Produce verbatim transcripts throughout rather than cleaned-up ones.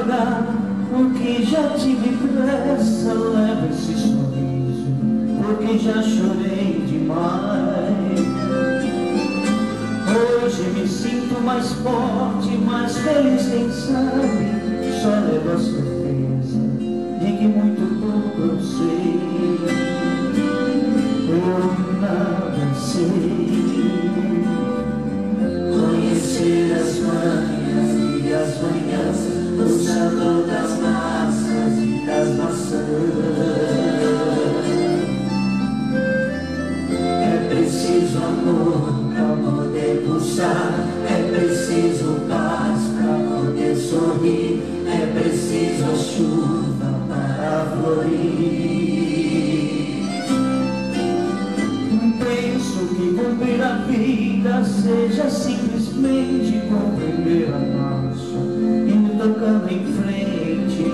devagar, porque já tive pressa. Leva esse sorriso, porque já chorei demais. Hoje me sinto mais forte, mais feliz, quem sabe. Só levo a certeza de que muito pouco eu sei. Eu nada sei. Conhecer as manhãs e as manhãs, o sabor das massas e das maçãs. É preciso amor pra poder pulsar, é preciso paz pra poder sorrir, é preciso a chuva para florir. Penso que cumprir a vida seja simplesmente compreender a marcha e me tocando em frente.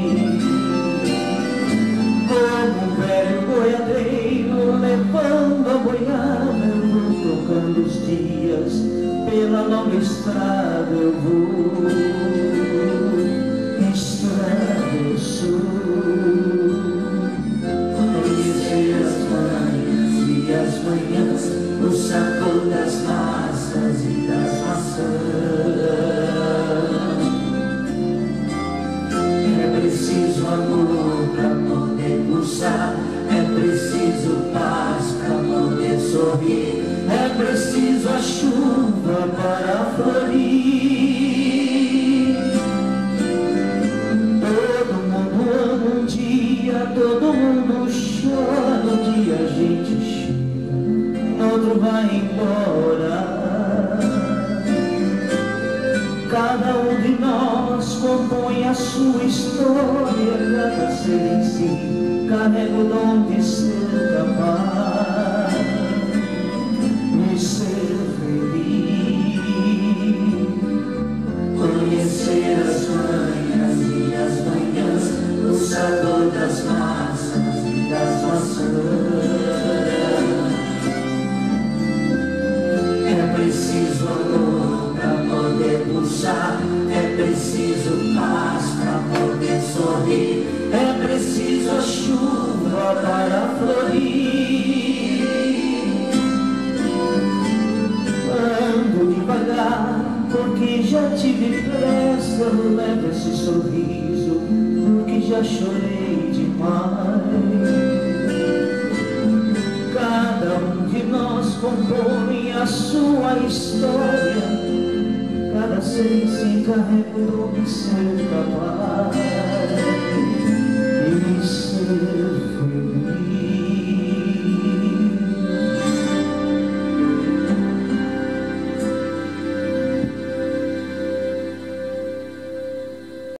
Como um velho boiadeiro levando a boiada, eu vou trocando os dias, pela longa estrada eu vou. Estrada eu sou. Conhecer as manhãs e as manhãs, o sabor das massas e das maçãs. É preciso amor pra poder pulsar, é preciso paz pra poder sorrir, é preciso a chuva para florir. Todo mundo ama um dia, todo mundo chora no dia a gente chega, no outro vai embora. Cada um de nós compõe a sua história, cada ser em si carrega o dom de ser capaz de ser feliz. Conhecer as manhãs e as manhãs, o sabor das massas e das maçãs. É preciso amor pra poder pulsar, é preciso paz pra poder sorrir, é preciso a chuva para florir. Ando devagar, porque já tive pressa. Levo esse sorriso, porque já chorei demais. Cada um de nós compõe a sua história, cada ser em si carrega o dom de ser capaz